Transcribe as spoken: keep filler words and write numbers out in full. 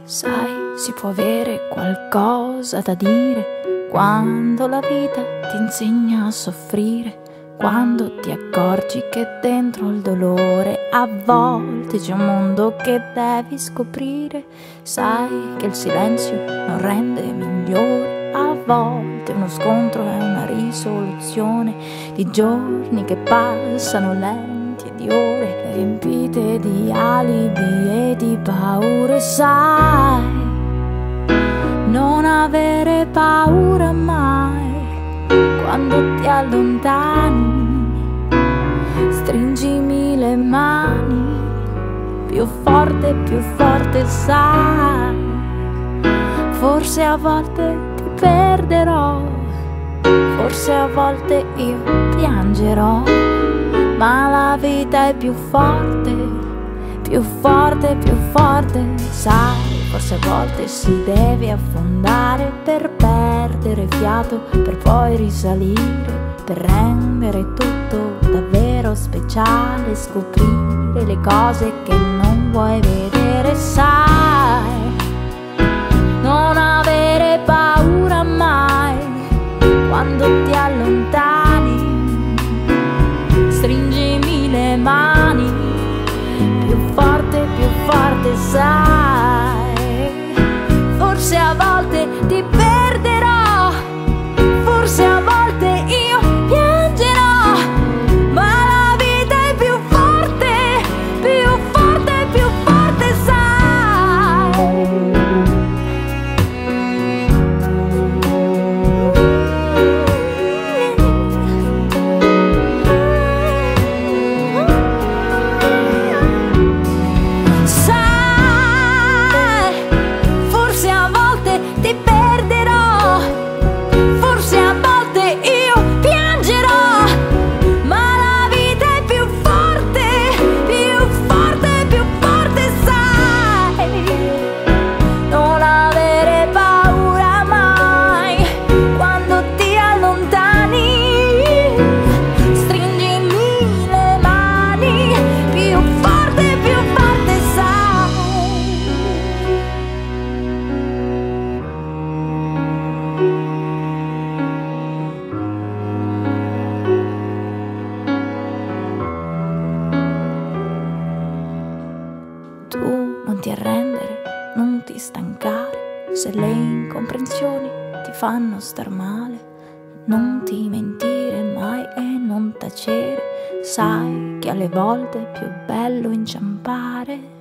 Sai, si può avere qualcosa da dire quando la vita ti insegna a soffrire, quando ti accorgi che dentro il dolore a volte c'è un mondo che devi scoprire. Sai che il silenzio non rende migliore, a volte uno scontro è una risoluzione di giorni che passano lenti e di ore riempite di alibi e di paure. Sai, non avere paura mai quando ti allontani, stringimi le mani più forte, più forte. Sai, forse a volte ti perderò, forse a volte io piangerò, ma la vita è più forte, più forte, più forte. Sai, forse a volte si deve affondare per perdere fiato, per poi risalire, per rendere tutto davvero speciale, scoprire le cose che non vuoi vedere. Sai, non avere paura mai quando ti allontani, stringimi le mani più forte, più forte. Sai, forse a volte ti perderò, forse a volte io piangerò, ma la vita è più forte, più forte, più forte. Sai, ti perderò, forse a volte io piangerò, ma la vita è più forte, più forte, più forte. Sai, non avere paura mai quando ti allontani, stringimi le mani più forte, più forte. Sai, tu non ti arrendere, non ti stancare, se le incomprensioni ti fanno star male, non ti mentire mai e non tacere. Sai che alle volte è più bello inciampare